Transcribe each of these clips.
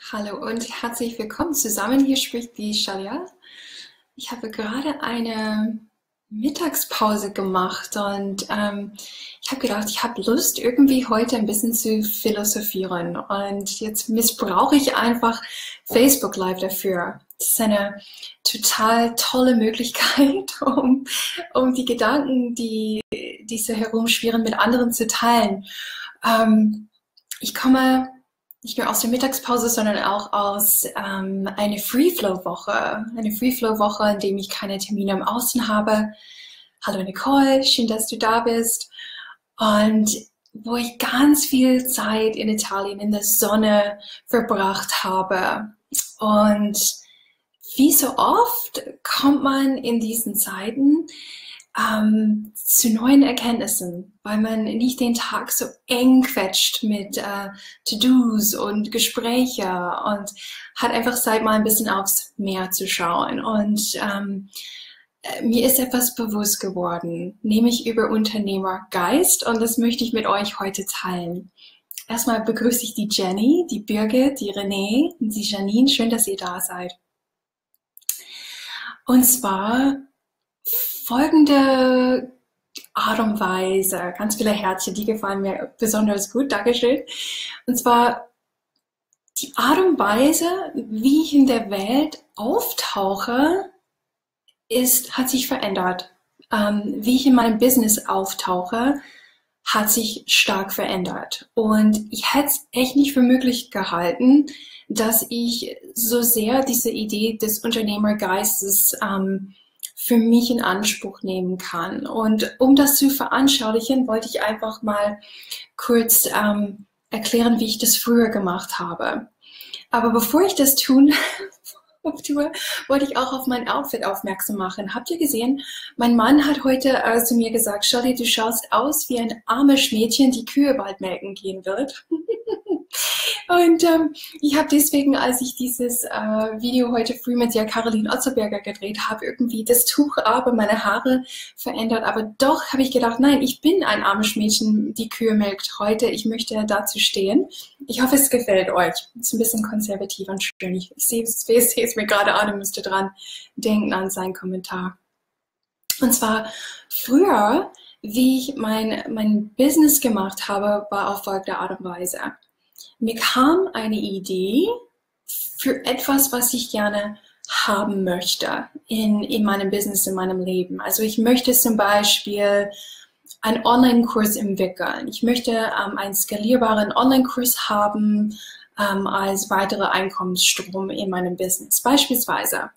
Hallo und herzlich willkommen zusammen. Hier spricht die Shalia. Ich habe gerade eine Mittagspause gemacht und ich habe gedacht, ich habe Lust, irgendwie heute ein bisschen zu philosophieren. Und jetzt missbrauche ich einfach Facebook Live dafür. Das ist eine total tolle Möglichkeit, um die Gedanken, die so herumschwirren, mit anderen zu teilen. Ich komme nicht nur aus der Mittagspause, sondern auch aus einer Free-Flow-Woche. Eine Free-Flow-Woche, in der ich keine Termine im Außen habe. Hallo Nicole, schön, dass du da bist. Und wo ich ganz viel Zeit in Italien in der Sonne verbracht habe. Und wie so oft kommt man in diesen Zeiten zu neuen Erkenntnissen, weil man nicht den Tag so eng quetscht mit To-Dos und Gespräche und hat einfach Zeit, mal ein bisschen aufs Meer zu schauen. Und mir ist etwas bewusst geworden, nämlich über Unternehmergeist, und das möchte ich mit euch heute teilen. Erstmal begrüße ich die Jenny, die Birgit, die Renee und die Janine. Schön, dass ihr da seid. Und zwar folgende Art und Weise, ganz viele Herzchen, die gefallen mir besonders gut, Dankeschön. Und zwar die Art und Weise, wie ich in der Welt auftauche, hat sich verändert. Wie ich in meinem Business auftauche, hat sich stark verändert. Und ich hätte es echt nicht für möglich gehalten, dass ich so sehr diese Idee des Unternehmergeistes für mich in Anspruch nehmen kann. Und um das zu veranschaulichen, wollte ich einfach mal kurz erklären, wie ich das früher gemacht habe. Aber bevor ich das tue, wollte ich auch auf mein Outfit aufmerksam machen. Habt ihr gesehen, mein Mann hat heute zu mir gesagt, Shirley, du schaust aus wie ein armes Mädchen, die Kühe bald melken gehen wird. Und ich habe deswegen, als ich dieses Video heute früh mit der Caroline Otzelberger gedreht habe, irgendwie das Tuch aber meine Haare verändert. Aber doch habe ich gedacht, nein, ich bin ein armes Mädchen, die Kühe melkt heute. Ich möchte dazu stehen. Ich hoffe, es gefällt euch. Es ist ein bisschen konservativ und schön. Ich sehe es mir gerade an und müsste dran denken an seinen Kommentar. Und zwar früher, wie ich mein Business gemacht habe, war auf folgende Art und Weise. Mir kam eine Idee für etwas, was ich gerne haben möchte in meinem Business, in meinem Leben. Also ich möchte zum Beispiel einen Online-Kurs entwickeln. Ich möchte einen skalierbaren Online-Kurs haben als weitere Einkommensstrom in meinem Business, beispielsweise.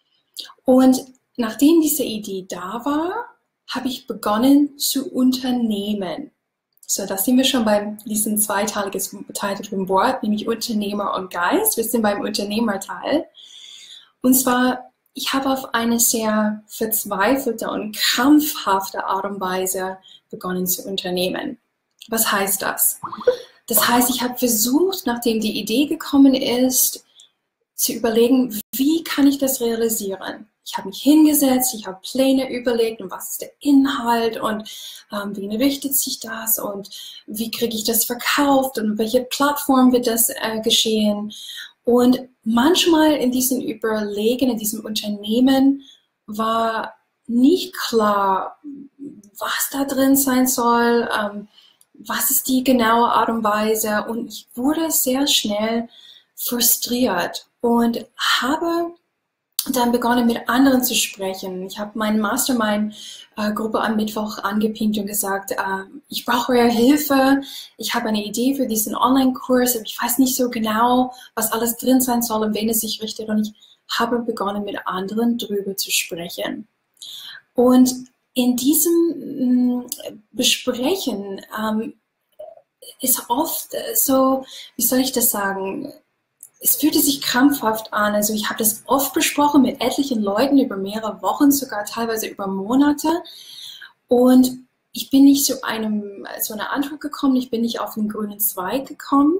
Und nachdem diese Idee da war, habe ich begonnen zu unternehmen. So, da sind wir schon bei diesem zweiteiligen Wort, nämlich Unternehmer und Geist. Wir sind beim Unternehmerteil. Und zwar, ich habe auf eine sehr verzweifelte und krampfhafte Art und Weise begonnen zu unternehmen. Was heißt das? Das heißt, ich habe versucht, nachdem die Idee gekommen ist, zu überlegen, wie kann ich das realisieren? Ich habe mich hingesetzt, ich habe Pläne überlegt und was ist der Inhalt und wie richtet sich das und wie kriege ich das verkauft und welche Plattform wird das geschehen. Und manchmal in diesen Überlegen, in diesem Unternehmen war nicht klar, was da drin sein soll, was ist die genaue Art und Weise, und ich wurde sehr schnell frustriert und habe dann begonnen, mit anderen zu sprechen. Ich habe meine Mastermind-Gruppe am Mittwoch angepinkt und gesagt, ich brauche eure Hilfe. Ich habe eine Idee für diesen Online-Kurs, aber ich weiß nicht so genau, was alles drin sein soll und wen es sich richtet. Und ich habe begonnen, mit anderen drüber zu sprechen. Und in diesem Besprechen ist oft so, wie soll ich das sagen, es fühlte sich krampfhaft an. Also ich habe das oft besprochen mit etlichen Leuten über mehrere Wochen, sogar teilweise über Monate. Und ich bin nicht zu einer Antwort gekommen, ich bin nicht auf den grünen Zweig gekommen.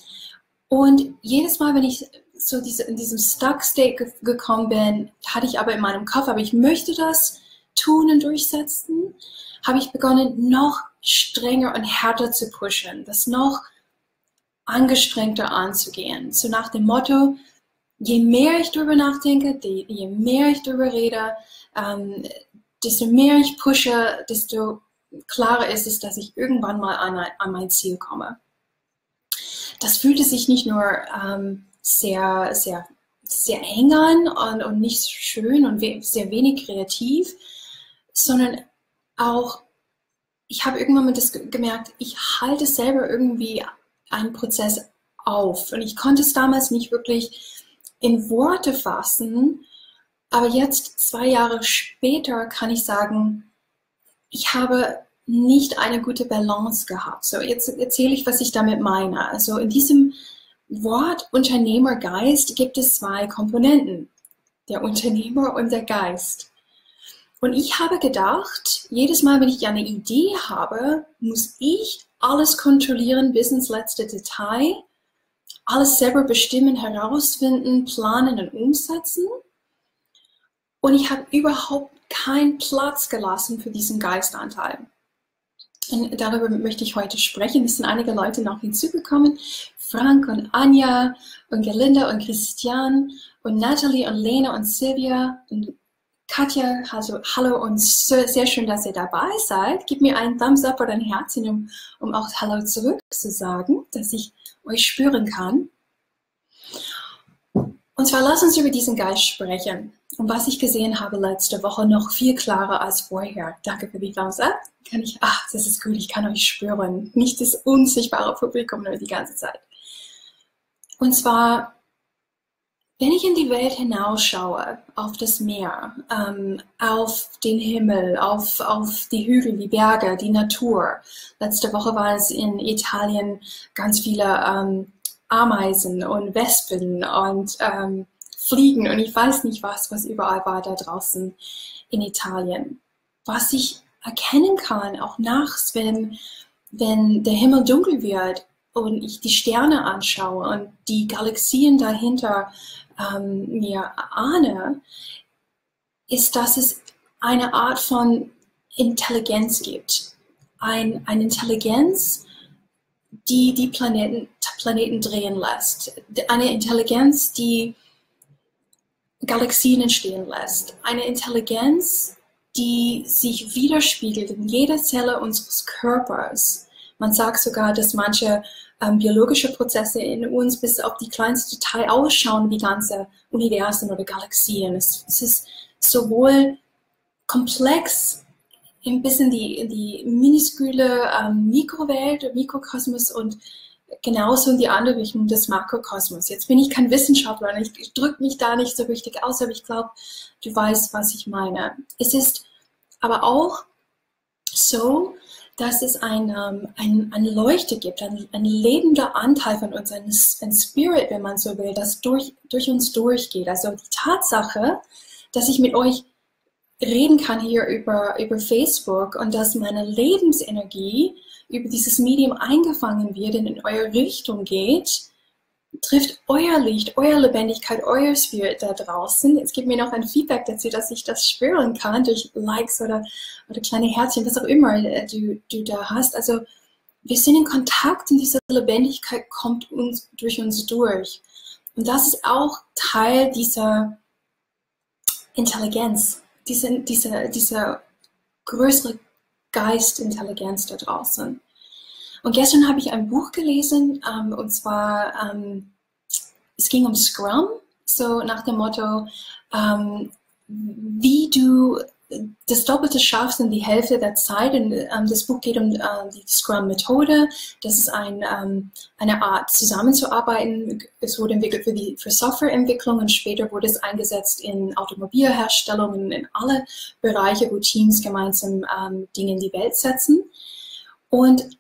Und jedes Mal, wenn ich so in diesem Stuck-State gekommen bin, hatte ich aber in meinem Kopf, aber ich möchte das tun und durchsetzen, habe ich begonnen, noch strenger und härter zu pushen, das noch angestrengter anzugehen. So nach dem Motto, je mehr ich darüber nachdenke, je mehr ich darüber rede, desto mehr ich pushe, desto klarer ist es, dass ich irgendwann mal an mein Ziel komme. Das fühlte sich nicht nur sehr eng an und nicht schön und sehr wenig kreativ, sondern auch, ich habe irgendwann mal das gemerkt, ich halte selber irgendwie einen Prozess auf. Und ich konnte es damals nicht wirklich in Worte fassen, aber jetzt 2 Jahre später kann ich sagen, ich habe nicht eine gute Balance gehabt. So, jetzt erzähle ich, was ich damit meine. Also in diesem Wort Unternehmergeist gibt es 2 Komponenten, der Unternehmer und der Geist. Und ich habe gedacht, jedes Mal, wenn ich eine Idee habe, muss ich alles kontrollieren bis ins letzte Detail, alles selber bestimmen, herausfinden, planen und umsetzen. Und ich habe überhaupt keinen Platz gelassen für diesen Geistanteil. Und darüber möchte ich heute sprechen. Es sind einige Leute noch hinzugekommen. Frank und Anja und Gerlinda und Christian und Natalie und Lena und Silvia und Katja, also hallo und sehr schön, dass ihr dabei seid. Gebt mir einen Thumbs up oder ein Herzchen, um auch Hallo zurück zu sagen, dass ich euch spüren kann. Und zwar lasst uns über diesen Geist sprechen. Und was ich gesehen habe letzte Woche noch viel klarer als vorher. Danke für die Thumbs up. Das ist gut, ich kann euch spüren. Nicht das unsichtbare Publikum, nur die ganze Zeit. Und zwar, wenn ich in die Welt hinausschaue, auf das Meer, auf den Himmel, auf die Hügel, die Berge, die Natur. Letzte Woche war es in Italien ganz viele Ameisen und Wespen und Fliegen und ich weiß nicht was überall war da draußen in Italien. Was ich erkennen kann, auch nachts, wenn der Himmel dunkel wird und ich die Sterne anschaue und die Galaxien dahinter mir ahne, ist, dass es eine Art von Intelligenz gibt. Eine Intelligenz, die Planeten drehen lässt. Eine Intelligenz, die Galaxien entstehen lässt. Eine Intelligenz, die sich widerspiegelt in jeder Zelle unseres Körpers. Man sagt sogar, dass manche biologische Prozesse in uns bis auf die kleinste Detail ausschauen wie ganze Universen oder Galaxien. Es ist sowohl komplex bis in die minuscule Mikrowelt, Mikrokosmos und genauso in die andere Richtung des Makrokosmos. Jetzt bin ich kein Wissenschaftler und ich drücke mich da nicht so richtig aus, aber ich glaube, du weißt, was ich meine. Es ist aber auch so, dass es eine Leuchte gibt, ein lebender Anteil von uns, ein Spirit, wenn man so will, das durch uns durchgeht. Also die Tatsache, dass ich mit euch reden kann hier über Facebook und dass meine Lebensenergie über dieses Medium eingefangen wird und in eure Richtung geht, trifft euer Licht, eure Lebendigkeit, euer Spirit da draußen. Jetzt gebt mir noch ein Feedback dazu, dass ich das spüren kann durch Likes oder kleine Herzchen, was auch immer du da hast. Also wir sind in Kontakt und diese Lebendigkeit kommt durch uns durch. Und das ist auch Teil dieser Intelligenz, diese größere Geistintelligenz da draußen. Und gestern habe ich ein Buch gelesen, und zwar, es ging um Scrum, so nach dem Motto, wie du das Doppelte schaffst in die Hälfte der Zeit. Und das Buch geht um die Scrum-Methode. Das ist eine Art zusammenzuarbeiten. Es wurde entwickelt für Softwareentwicklung und später wurde es eingesetzt in Automobilherstellung und in alle Bereiche, wo Teams gemeinsam Dinge in die Welt setzen. Und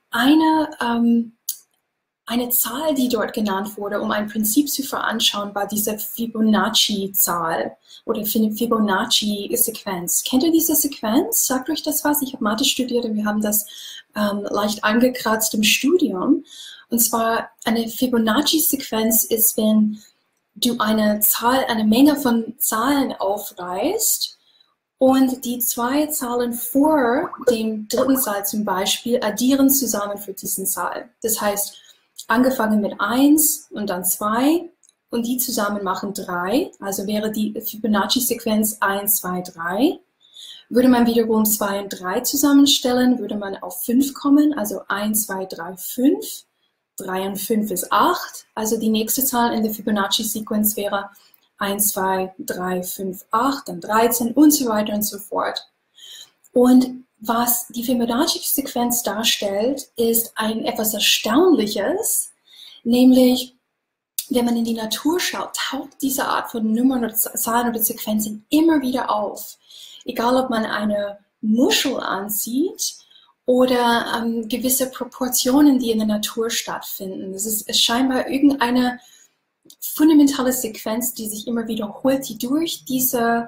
eine Zahl, die dort genannt wurde, um ein Prinzip zu veranschauen, war diese Fibonacci-Zahl oder Fibonacci-Sequenz. Kennt ihr diese Sequenz? Sagt euch das was? Ich habe Mathe studiert und wir haben das leicht angekratzt im Studium. Und zwar eine Fibonacci-Sequenz ist, wenn du eine Menge von Zahlen aufreißt und die 2 Zahlen vor dem dritten Zahl zum Beispiel addieren zusammen für diesen Zahl. Das heißt, angefangen mit 1 und dann 2 und die zusammen machen 3, also wäre die Fibonacci-Sequenz 1, 2, 3. Würde man wiederum 2 und 3 zusammenstellen, würde man auf 5 kommen, also 1, 2, 3, 5. 3 und 5 ist 8, also die nächste Zahl in der Fibonacci-Sequenz wäre 1, 2, 3, 5, 8, dann 13 und so weiter und so fort. Und was die Fibonacci-Sequenz darstellt, ist etwas Erstaunliches, nämlich wenn man in die Natur schaut, taucht diese Art von Nummern oder Zahlen oder Sequenzen immer wieder auf. Egal, ob man eine Muschel ansieht oder gewisse Proportionen, die in der Natur stattfinden. Es ist scheinbar irgendeine fundamentale Sequenz, die sich immer wiederholt, die durch diese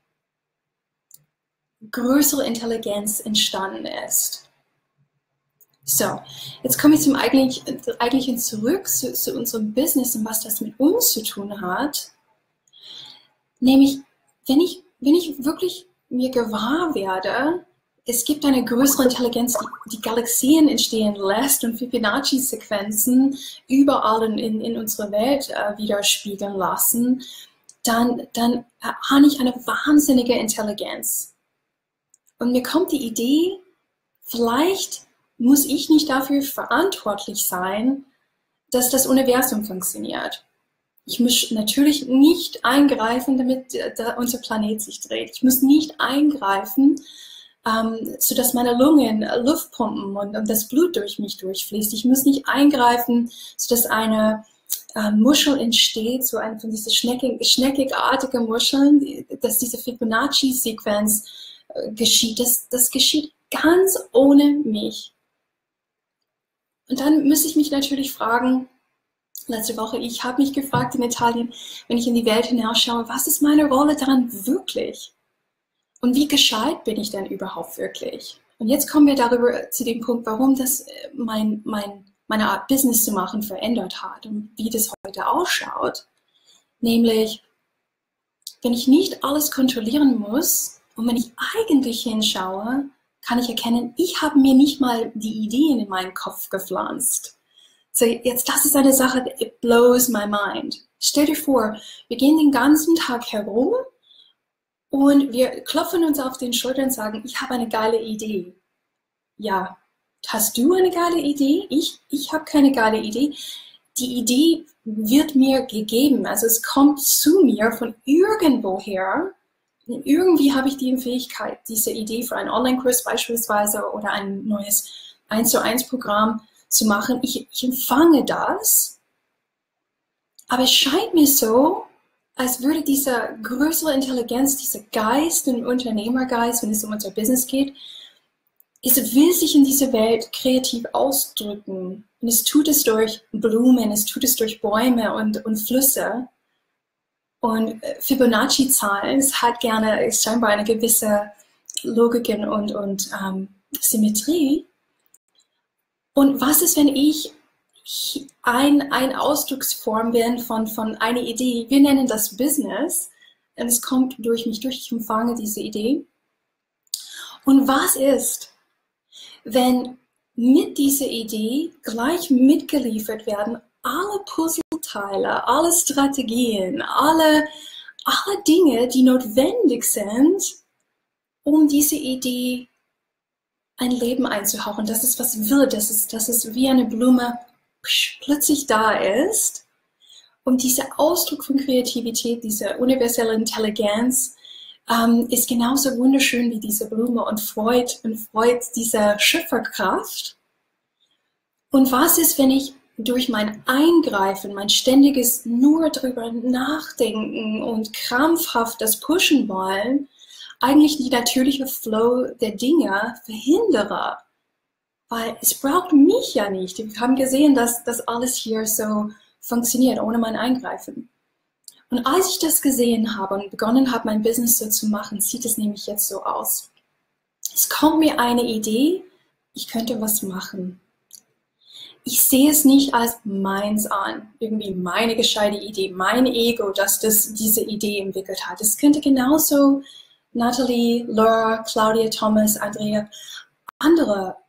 größere Intelligenz entstanden ist. So, jetzt komme ich zum eigentlichen zurück zu unserem Business und was das mit uns zu tun hat. Nämlich, wenn ich wirklich mir gewahr werde, es gibt eine größere Intelligenz, die Galaxien entstehen lässt und Fibonacci-Sequenzen überall in unserer Welt widerspiegeln lassen, dann habe ich eine wahnsinnige Intelligenz. Und mir kommt die Idee, vielleicht muss ich nicht dafür verantwortlich sein, dass das Universum funktioniert. Ich muss natürlich nicht eingreifen, damit unser Planet sich dreht. Ich muss nicht eingreifen, sodass meine Lungen Luft pumpen und das Blut durch mich durchfließt. Ich muss nicht eingreifen, sodass eine Muschel entsteht, so eine von diesen schneckigartigen Muscheln, dass diese Fibonacci-Sequenz geschieht. Das geschieht ganz ohne mich. Und dann muss ich mich natürlich fragen, letzte Woche, ich habe mich gefragt in Italien, wenn ich in die Welt hinausschaue, was ist meine Rolle daran wirklich? Und wie gescheit bin ich denn überhaupt wirklich? Und jetzt kommen wir darüber zu dem Punkt, warum das meine Art Business zu machen verändert hat und wie das heute ausschaut. Nämlich, wenn ich nicht alles kontrollieren muss und wenn ich eigentlich hinschaue, kann ich erkennen, ich habe mir nicht mal die Ideen in meinen Kopf gepflanzt. So, jetzt, das ist eine Sache, it blows my mind. Stell dir vor, wir gehen den ganzen Tag herum und wir klopfen uns auf den Schultern und sagen, ich habe eine geile Idee. Ja, hast du eine geile Idee? Ich habe keine geile Idee. Die Idee wird mir gegeben, also es kommt zu mir von irgendwoher. Irgendwie habe ich die Fähigkeit, diese Idee für einen Online-Kurs beispielsweise oder ein neues 1:1 Programm zu machen. Ich empfange das, aber es scheint mir so, als würde diese größere Intelligenz, dieser Geist, den Unternehmergeist, wenn es um unser Business geht, es will sich in dieser Welt kreativ ausdrücken. Und es tut es durch Blumen, es tut es durch Bäume und Flüsse. Und Fibonacci-Zahlen, es hat gerne scheinbar eine gewisse Logik und Symmetrie. Und was ist, wenn ich ein Ausdrucksform bin von einer Idee? Wir nennen das Business. Und es kommt durch mich durch, ich empfange diese Idee. Und was ist, wenn mit dieser Idee gleich mitgeliefert werden alle Puzzleteile, alle Strategien, alle Dinge, die notwendig sind, um diese Idee ein Leben einzuhauchen, dass es was wird, dass es wie eine Blume plötzlich da ist. Und dieser Ausdruck von Kreativität, diese universelle Intelligenz, ist genauso wunderschön wie diese Blume und freut diese Schöpferkraft. Und was ist, wenn ich durch mein Eingreifen, mein ständiges nur drüber nachdenken und krampfhaft das pushen wollen, eigentlich die natürliche Flow der Dinge verhindere? Weil es braucht mich ja nicht. Wir haben gesehen, dass das alles hier so funktioniert, ohne mein Eingreifen. Und als ich das gesehen habe und begonnen habe, mein Business so zu machen, sieht es nämlich jetzt so aus. Es kommt mir eine Idee, ich könnte was machen. Ich sehe es nicht als meins an, irgendwie meine gescheite Idee, mein Ego, das diese Idee entwickelt hat. Es könnte genauso Natalie, Laura, Claudia, Thomas, Andrea, andere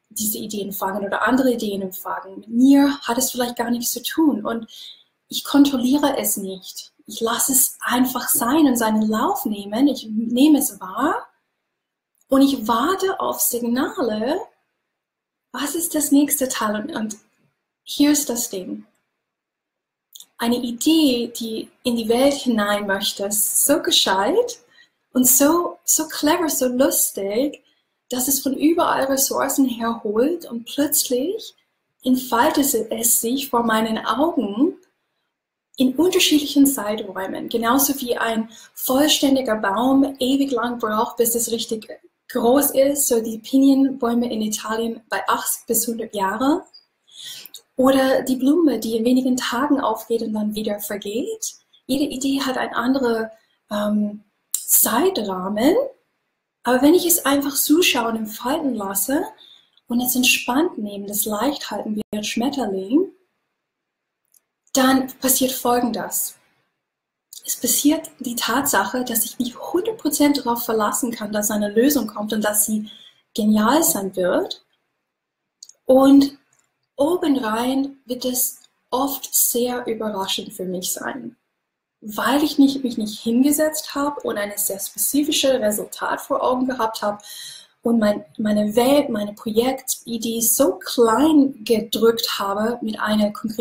diese Ideen fangen oder andere Ideen fangen. Mit mir hat es vielleicht gar nichts zu tun und ich kontrolliere es nicht. Ich lasse es einfach sein und seinen Lauf nehmen. Ich nehme es wahr und ich warte auf Signale. Was ist das nächste Teil? Und hier ist das Ding. Eine Idee, die in die Welt hinein möchte, ist so gescheit und so clever, so lustig, dass es von überall Ressourcen herholt und plötzlich entfaltet es sich vor meinen Augen in unterschiedlichen Zeiträumen. Genauso wie ein vollständiger Baum ewig lang braucht, bis es richtig groß ist, so die Pinienbäume in Italien bei 80 bis 100 Jahren. Oder die Blume, die in wenigen Tagen aufgeht und dann wieder vergeht. Jede Idee hat einen anderen Zeitrahmen. Aber wenn ich es einfach zuschauen und falten lasse und es entspannt nehme, das leicht halten wie ein Schmetterling, dann passiert Folgendes. Es passiert die Tatsache, dass ich mich 100% darauf verlassen kann, dass eine Lösung kommt und dass sie genial sein wird. Und obendrein wird es oft sehr überraschend für mich sein, weil ich mich nicht hingesetzt habe und ein sehr spezifisches Resultat vor Augen gehabt habe und meine Welt, meine Projektidee so klein gedrückt habe mit einer konkreten.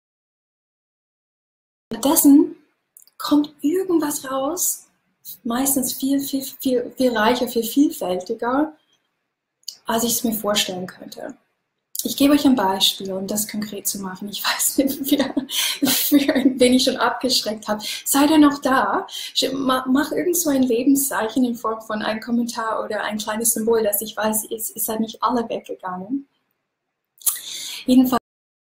Stattdessen kommt irgendwas raus, meistens viel reicher, viel vielfältiger, als ich es mir vorstellen könnte. Ich gebe euch ein Beispiel, um das konkret zu machen. Ich weiß nicht, für wen ich schon abgeschreckt habe. Seid ihr noch da? Mach irgend so ein Lebenszeichen in Form von einem Kommentar oder ein kleines Symbol, dass ich weiß, ihr seid nicht alle weggegangen. Jedenfalls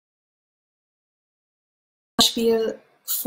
Beispiel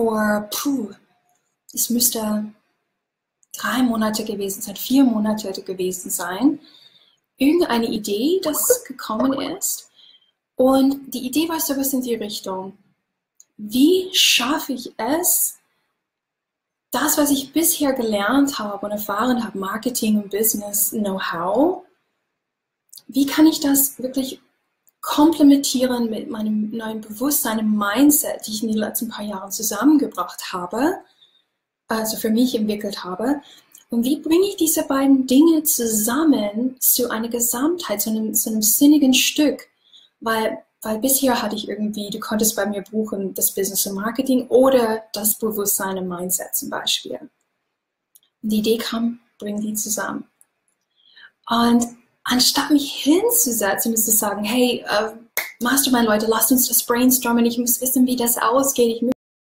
es müsste 3 Monate gewesen sein, 4 Monate gewesen sein. Irgendeine Idee, das gekommen ist. Und die Idee war sowas in die Richtung, wie schaffe ich es, das, was ich bisher gelernt habe und erfahren habe, Marketing und Business Know-how, wie kann ich das wirklich komplementieren mit meinem neuen Bewusstsein, einem Mindset, die ich in den letzten paar Jahren zusammengebracht habe, also für mich entwickelt habe. Und wie bringe ich diese beiden Dinge zusammen zu einer Gesamtheit, zu einem sinnigen Stück? Weil bisher hatte ich irgendwie, du konntest bei mir buchen, das Business und Marketing oder das Bewusstsein im Mindset zum Beispiel. Und die Idee kam, bring die zusammen. Und anstatt mich hinzusetzen und zu sagen, hey, Mastermind-Leute, lasst uns das brainstormen, ich muss wissen, wie das ausgeht.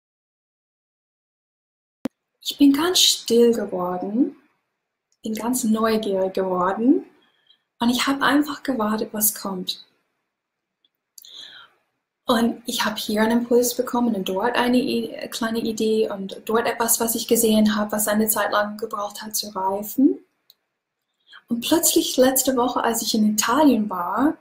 Ich bin ganz still geworden, bin ganz neugierig geworden und ich habe einfach gewartet, was kommt. Und ich habe hier einen Impuls bekommen und dort eine kleine Idee und dort etwas, was ich gesehen habe, was eine Zeit lang gebraucht hat zu reifen. Und plötzlich letzte Woche, als ich in Italien war,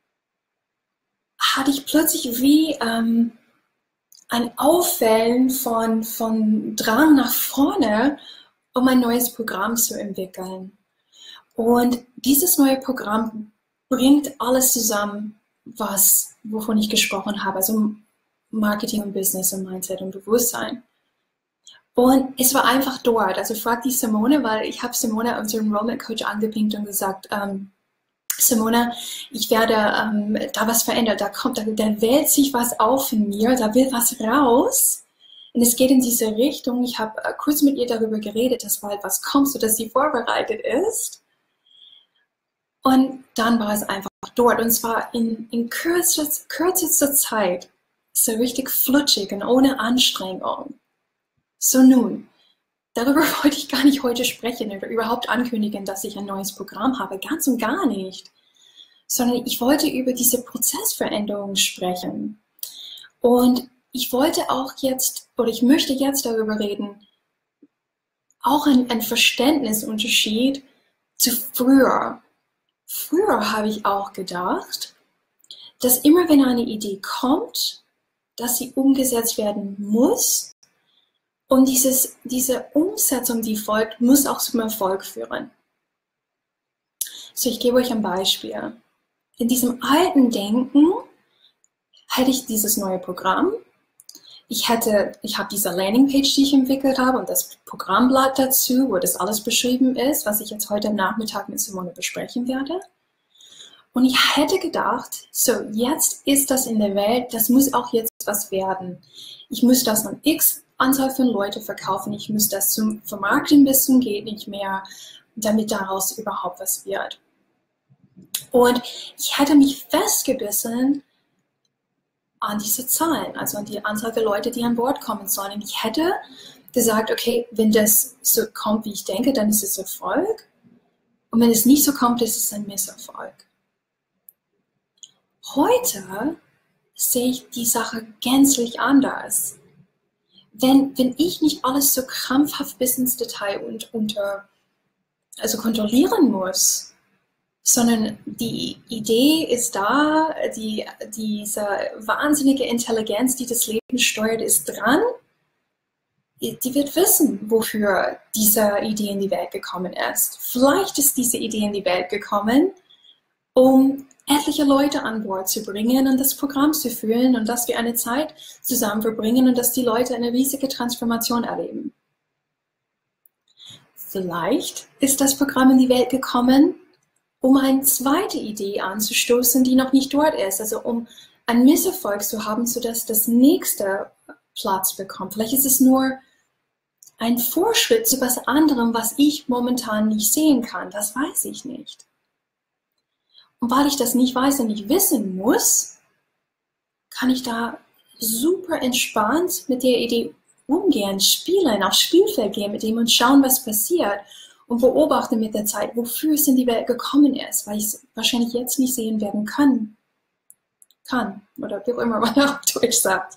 hatte ich plötzlich wie ein Aufwellen von Drang nach vorne, um ein neues Programm zu entwickeln. Und dieses neue Programm bringt alles zusammen, wovon ich gesprochen habe, also Marketing und Business und Mindset und Bewusstsein. Und es war einfach dort. Also frag die Simone, weil ich habe Simone, unseren Enrollment Coach, angepinkt und gesagt, Simone, ich werde da was verändern. Da wählt sich was auf in mir, da will was raus. Und es geht in diese Richtung. Ich habe kurz mit ihr darüber geredet, dass bald was kommt, sodass sie vorbereitet ist. Und dann war es einfach dort. Und zwar in kürzester Zeit. So richtig flutschig und ohne Anstrengung. So nun, darüber wollte ich gar nicht heute sprechen oder überhaupt ankündigen, dass ich ein neues Programm habe. Ganz und gar nicht. Sondern ich wollte über diese Prozessveränderung sprechen. Und ich wollte auch jetzt, oder ich möchte jetzt darüber reden, auch ein Verständnisunterschied zu früher. Früher habe ich auch gedacht, dass immer wenn eine Idee kommt, dass sie umgesetzt werden muss und diese Umsetzung, die folgt, muss auch zum Erfolg führen. So, ich gebe euch ein Beispiel. in diesem alten Denken hätte ich dieses neue Programm. Ich habe diese Landingpage, die ich entwickelt habe und das Programmblatt dazu, wo das alles beschrieben ist, was ich jetzt heute Nachmittag mit Simone besprechen werde. Und ich hätte gedacht, so, jetzt ist das in der Welt, das muss auch jetzt was werden. Ich muss das an X Anzahl von Leuten verkaufen, ich muss das zum Vermarkten bis zum geht nicht mehr, damit daraus überhaupt was wird. Und ich hätte mich festgebissen an diese Zahlen, also an die Anzahl der Leute, die an Bord kommen sollen. Und ich hätte gesagt, okay, wenn das so kommt, wie ich denke, dann ist es Erfolg. Und wenn es nicht so kommt, ist es ein Misserfolg. Heute sehe ich die Sache gänzlich anders. Wenn ich nicht alles so krampfhaft bis ins Detail also kontrollieren muss, sondern die Idee ist da, diese wahnsinnige Intelligenz, die das Leben steuert, ist dran. Die wird wissen, wofür diese Idee in die Welt gekommen ist. Vielleicht ist diese Idee in die Welt gekommen, um etliche Leute an Bord zu bringen und das Programm zu führen und dass wir eine Zeit zusammen verbringen und dass die Leute eine riesige Transformation erleben. Vielleicht ist das Programm in die Welt gekommen, um eine zweite Idee anzustoßen, die noch nicht dort ist, also um einen Misserfolg zu haben, sodass das nächste Platz bekommt. Vielleicht ist es nur ein Vorschritt zu etwas anderem, was ich momentan nicht sehen kann. Das weiß ich nicht. Und weil ich das nicht weiß und nicht wissen muss, kann ich da super entspannt mit der Idee umgehen, spielen, aufs Spielfeld gehen mit dem und schauen, was passiert und beobachten mit der Zeit, wofür es in die Welt gekommen ist, weil ich es wahrscheinlich jetzt nicht sehen werden kann oder wie auch immer man auf Deutsch sagt.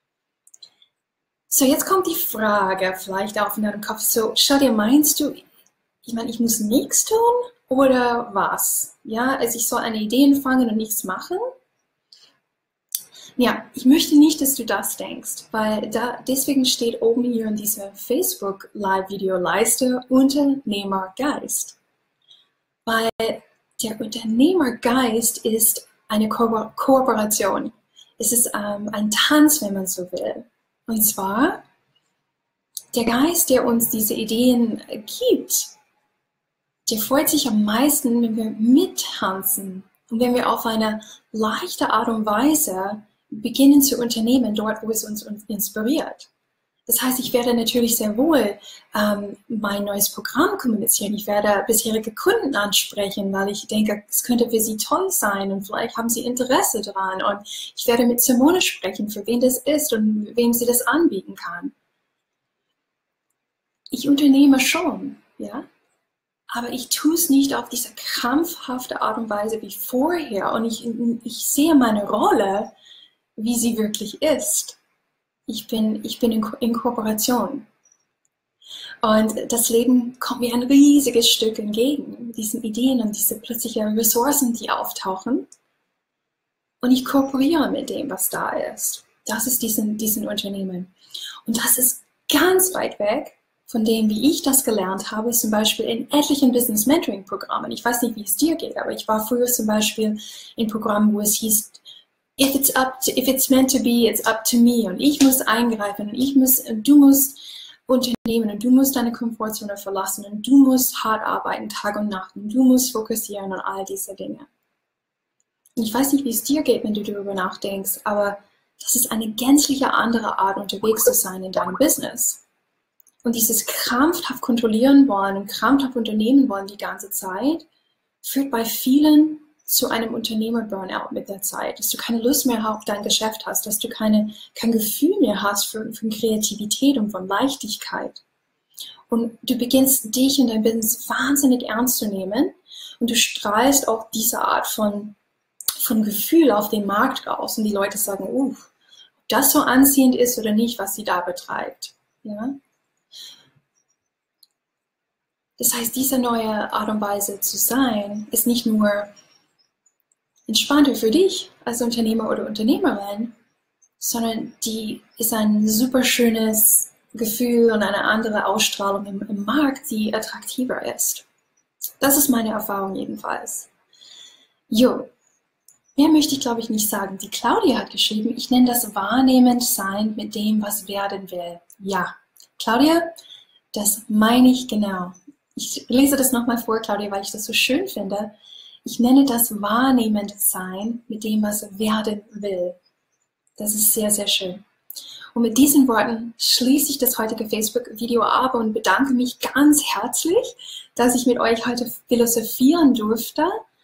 So, jetzt kommt die Frage vielleicht auf in deinem Kopf, so, Shadia, meinst du, ich muss nichts tun oder was? Ja, also ich soll eine Idee empfangen und nichts machen? Ja, ich möchte nicht, dass du das denkst, weil deswegen steht oben hier in dieser Facebook Live-Video-Leiste Unternehmergeist. Weil der Unternehmergeist ist eine Kooperation. Es ist ein Tanz, wenn man so will. Und zwar der Geist, der uns diese Ideen gibt, der freut sich am meisten, wenn wir mittanzen und wenn wir auf eine leichte Art und Weise beginnen zu unternehmen, dort, wo es uns inspiriert. Das heißt, ich werde natürlich sehr wohl mein neues Programm kommunizieren. Ich werde bisherige Kunden ansprechen, weil ich denke, es könnte für sie toll sein und vielleicht haben sie Interesse daran. Und ich werde mit Simone sprechen, für wen das ist und wem sie das anbieten kann. Ich unternehme schon, ja, aber ich tue es nicht auf diese krampfhafte Art und Weise wie vorher. Und ich sehe meine Rolle, wie sie wirklich ist. Ich bin in Kooperation. Und das Leben kommt mir ein riesiges Stück entgegen, diesen Ideen und diese plötzlichen Ressourcen, die auftauchen. Und ich kooperiere mit dem, was da ist. Das ist diesen Unternehmen. Und das ist ganz weit weg von dem, wie ich das gelernt habe, zum Beispiel in etlichen Business Mentoring Programmen. Ich weiß nicht, wie es dir geht, aber ich war früher zum Beispiel in Programmen, wo es hieß, if it's meant to be, it's up to me. Und ich muss eingreifen und du musst unternehmen und du musst deine Komfortzone verlassen und du musst hart arbeiten, Tag und Nacht und du musst fokussieren und all diese Dinge. Und ich weiß nicht, wie es dir geht, wenn du darüber nachdenkst, aber das ist eine gänzliche andere Art, unterwegs zu sein in deinem Business. Und dieses krampfhaft kontrollieren wollen und krampfhaft unternehmen wollen die ganze Zeit, führt bei vielen zu einem Unternehmer-Burnout mit der Zeit, dass du keine Lust mehr auf dein Geschäft hast, dass du kein Gefühl mehr hast von Kreativität und von Leichtigkeit. Und du beginnst dich und dein Business wahnsinnig ernst zu nehmen und du strahlst auch diese Art von Gefühl auf den Markt raus und die Leute sagen, ob das so anziehend ist oder nicht, was sie da betreibt. Ja? Das heißt, diese neue Art und Weise zu sein, ist nicht nur entspannter für dich als Unternehmer oder Unternehmerin, sondern die ist ein super schönes Gefühl und eine andere Ausstrahlung im Markt, die attraktiver ist. Das ist meine Erfahrung jedenfalls. Jo, Mehr möchte ich, glaube ich, nicht sagen. Die Claudia hat geschrieben, ich nenne das wahrnehmend sein mit dem, was werden will. Ja, Claudia, das meine ich genau. Ich lese das nochmal vor, Claudia, weil ich das so schön finde. Ich nenne das wahrnehmend sein mit dem, was werden will. Das ist sehr, sehr schön. Und mit diesen Worten schließe ich das heutige Facebook-Video ab und bedanke mich ganz herzlich, dass ich mit euch heute philosophieren durfte,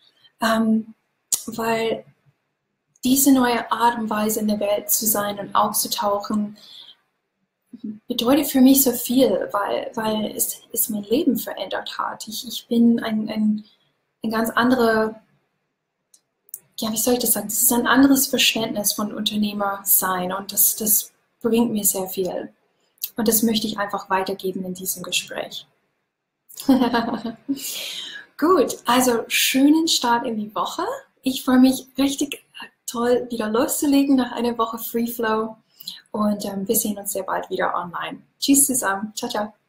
weil diese neue Art und Weise in der Welt zu sein und aufzutauchen, bedeutet für mich so viel, weil es mein Leben verändert hat. Ich bin ein ganz andere, ja, wie soll ich das sagen? Das ist ein anderes Verständnis von Unternehmer sein und das bringt mir sehr viel. Und das möchte ich einfach weitergeben in diesem Gespräch. Gut, also schönen Start in die Woche. Ich freue mich richtig toll, wieder loszulegen nach einer Woche Free Flow. Und wir sehen uns sehr bald wieder online. Tschüss zusammen. Ciao, ciao.